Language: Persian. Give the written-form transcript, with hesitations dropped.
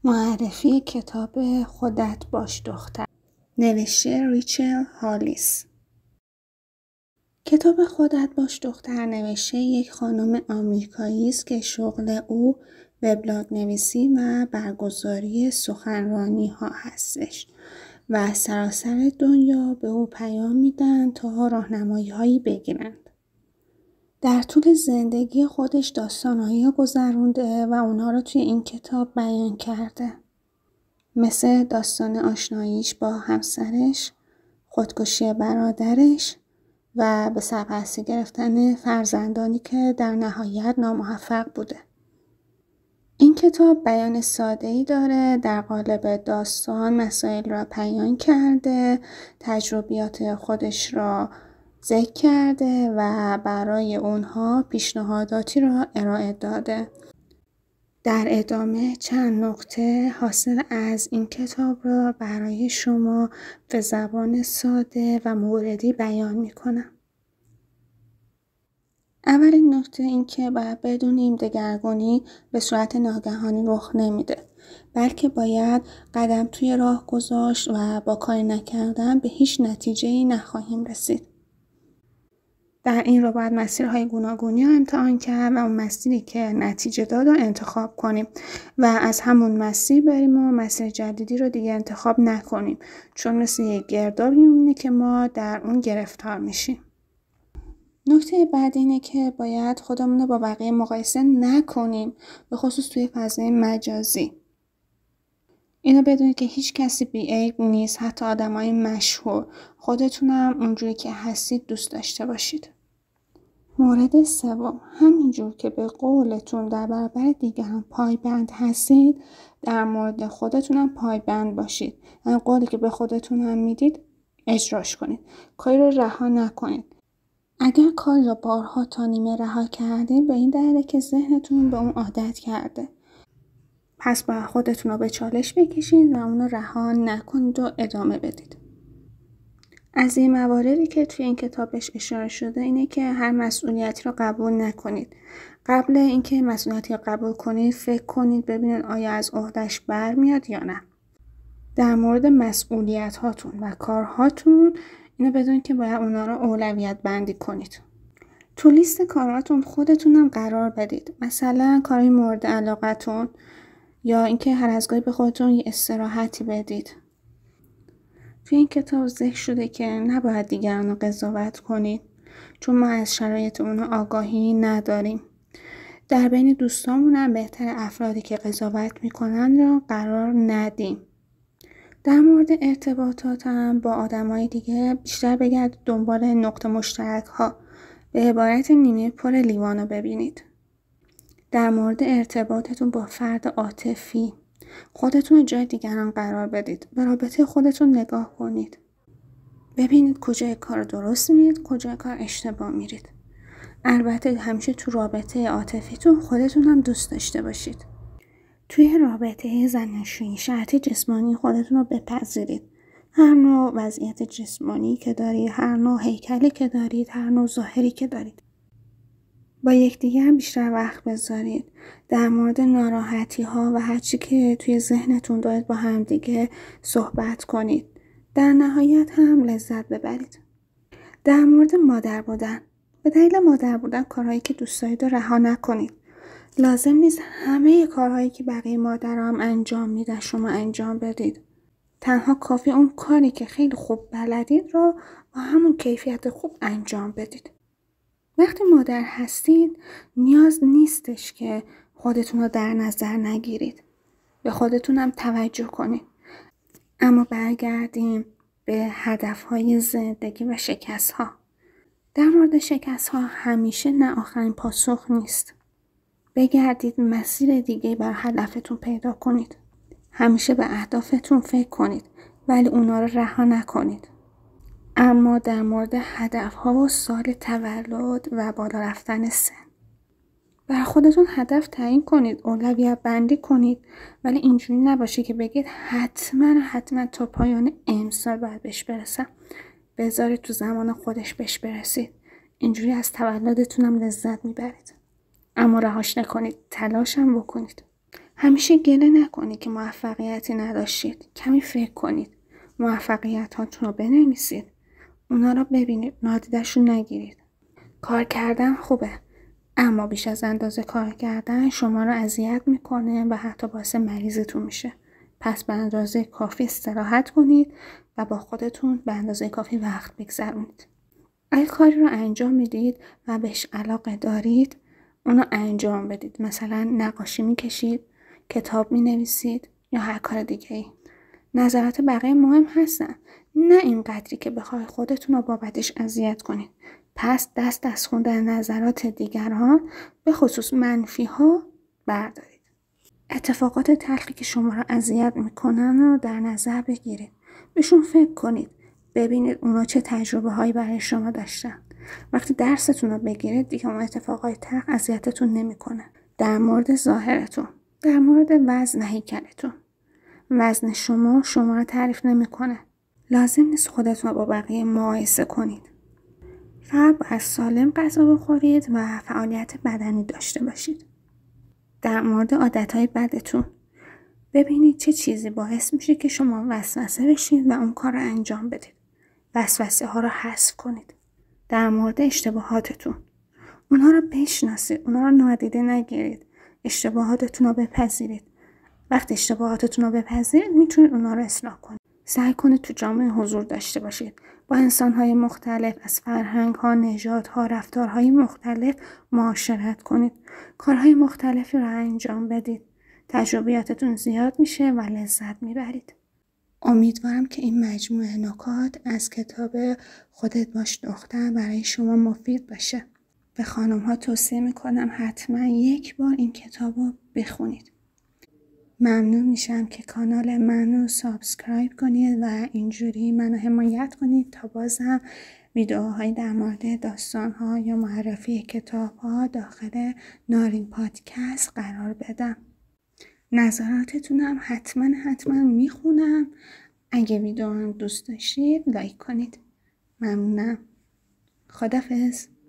معرفی کتاب خودت باش دختر، نوشته ریچل هالیس. کتاب خودت باش دختر نوشته یک خانم آمریکایی است که شغل او وبلاگ نویسی و برگزاری سخنرانی ها هستش و از سراسر دنیا به او پیام میدن تا راهنمایی هایی بگیرند. در طول زندگی خودش داستانهایی گذرونده و اونها رو توی این کتاب بیان کرده. مثل داستان آشناییش با همسرش، خودکشی برادرش و به سرپرستی گرفتن فرزندانی که در نهایت ناموفق بوده. این کتاب بیان ساده‌ای داره، در قالب داستان مسائل را بیان کرده، تجربیات خودش را ذکر کرده و برای اونها پیشنهاداتی را ارائه داده. در ادامه چند نکته حاصل از این کتاب را برای شما به زبان ساده و موردی بیان می‌کنم. اولین نکته این که باید بدونیم دگرگونی به صورت ناگهانی رخ نمیده، بلکه باید قدم توی راه گذاشت و با کاری نکردن به هیچ نتیجه‌ای نخواهیم رسید. در این را باید مسیرهای گوناگونی رو امتحان کرد و اون مسیری که نتیجه داد رو انتخاب کنیم و از همون مسیر بریم و مسیر جدیدی رو دیگه انتخاب نکنیم، چون مثل یک گردابی میمونه که ما در اون گرفتار میشیم. نکته بعد اینه که باید خودمون رو با بقیه مقایسه نکنیم، به خصوص توی فضای مجازی. اینو بدونید که هیچ کسی بی‌عیب نیست، حتی آدمای مشهور. خودتونم اونجوری که هستید دوست داشته باشید. مورد سوم، همینجور که به قولتون در برابر دیگران پایبند هستید، در مورد خودتونم پایبند باشید. یعنی قولی که به خودتون هم میدید اجراش کنید. کاری رو رها نکنید. اگر کاری رو بارها تا نیمه رها کردید، به این دلیله که ذهنتون به اون عادت کرده. پس باید خودتون رو به چالش بکشید و اون رو رها نکنید و ادامه بدید. از این مواردی که توی این کتابش اشاره شده اینه که هر مسئولیتی رو قبول نکنید. قبل اینکه مسئولیتی رو قبول کنید فکر کنید ببینید آیا از عهده‌اش برمیاد یا نه. در مورد مسئولیت هاتون و کارهاتون اینو بدونید که باید اونا رو اولویت بندی کنید. تو لیست کارهاتون خودتونم قرار بدید. مثلا کاری مورد علاقتون یا اینکه هر از گاهی به خودتون یه استراحتی بدید. توی این کتاب ذکر شده که نباید دیگران رو قضاوت کنید، چون ما از شرایط اونا آگاهی نداریم. در بین دوستامون هم بهتر افرادی که قضاوت میکنن را قرار ندیم. در مورد ارتباطات هم با آدمای دیگه بیشتر بگردید دنبال نقطه مشترک ها، به عبارت نیمه پر لیوان رو ببینید. در مورد ارتباطتون با فرد عاطفی خودتون رو جای دیگران قرار بدید. به رابطه خودتون نگاه کنید. ببینید کجای کار درست میرید، کجای کار اشتباه میرید. البته همیشه تو رابطه عاطفیتون خودتون هم دوست داشته باشید. توی رابطه زناشویی شرط جسمانی خودتون رو بپذیرید. هر نوع وضعیت جسمانی که دارید، هر نوع هیکلی که دارید، هر نوع ظاهری که دارید. با یکدیگر هم بیشتر وقت بذارید. در مورد ناراحتی ها و هر چی که توی ذهنتون دارید با هم دیگه صحبت کنید. در نهایت هم لذت ببرید. در مورد مادر بودن، به دلیل مادر بودن کارهایی که دوست دارید رو رها نکنید. لازم نیست همه کارهایی که بقیه مادرها هم انجام میدن شما انجام بدید. تنها کافی اون کاری که خیلی خوب بلدید رو با همون کیفیت خوب انجام بدید. وقتی مادر هستید نیاز نیستش که خودتون رو در نظر نگیرید. به خودتون هم توجه کنید. اما برگردیم به هدفهای زندگی و شکست‌ها. در مورد شکست‌ها همیشه نه آخرین پاسخ نیست. بگردید مسیر دیگه بر هدفتون پیدا کنید. همیشه به اهدافتون فکر کنید ولی اونا رو رها نکنید. اما در مورد هدف‌ها و سال تولد و بالا رفتن سن، بر خودتون هدف تعیین کنید، اولویت بندی کنید، ولی اینجوری نباشه که بگید حتما تا پایان امسال باید بهش برسم. بذارید تو زمان خودش بهش برسید. اینجوری از تولدتون هم لذت میبرید. اما رهاش نکنید، تلاش هم بکنید. همیشه گله نکنید که موفقیتی نداشتید. کمی فکر کنید. موفقیتاتون رو بنویسید. اونا رو ببینید. نادیدشون نگیرید. کار کردن خوبه. اما بیش از اندازه کار کردن شما رو اذیت میکنه و حتی باعث مریضیتون میشه. پس به اندازه کافی استراحت کنید و با خودتون به اندازه کافی وقت بگذرونید. اگه کاری رو انجام میدید و بهش علاقه دارید، اونو انجام بدید. مثلا نقاشی میکشید، کتاب مینویسید یا هر کار دیگه ای. نظرات بقیه مهم هستن، نه اینقدری که بخوای خودتون رو بابتش اذیت کنید. پس دست از خوندن نظرات دیگران به خصوص منفی ها بردارید. اتفاقات تلخی که شما رو اذیت میکنن رو در نظر بگیرید. بهشون فکر کنید. ببینید اونا چه تجربه هایی برای شما داشتن. وقتی درستون رو بگیرید دیگه اون اتفاقای تلخ اذیتتون نمیکنه. در مورد ظاهرتون، در مورد وزن هیکلتون، وزن شما رو تعریف نمیکنه. لازم نیست خودتون رو با بقیه مقایسه کنید. فقط باید سالم غذا بخورید و فعالیت بدنی داشته باشید. در مورد عادتهای بدتون، ببینید چه چیزی باعث میشه که شما وسوسه بشید و اون کار رو انجام بدید. وسوسه ها رو حذف کنید. در مورد اشتباهاتتون، اونها رو بشناسید. اونها رو نادیده نگیرید. اشتباهاتتون رو بپذیرید. وقتی اشتباهاتتون رو بپذیرید میتونید اونها رو اصلاح کنید. سعی کنید تو جامعه حضور داشته باشید. با انسان‌های مختلف از فرهنگ‌ها، نژادها، رفتارهای مختلف معاشرت کنید. کارهای مختلفی رو انجام بدید. تجربیاتتون زیاد میشه و لذت میبرید. امیدوارم که این مجموعه نکات از کتاب خودت باش دختر برای شما مفید باشه. به خانم‌ها توصیه میکنم حتما یک بار این کتاب رو بخونید. ممنون میشم که کانال منو سابسکرایب کنید و اینجوری منو حمایت کنید تا بازم ویدیوهایی در مورد داستان‌ها یا معرفی کتاب‌ها داخل نارین پادکست قرار بدم. نظراتتونم حتما میخونم. اگه ویدیو هم دوست داشتید لایک کنید. ممنونم. خداحافظ.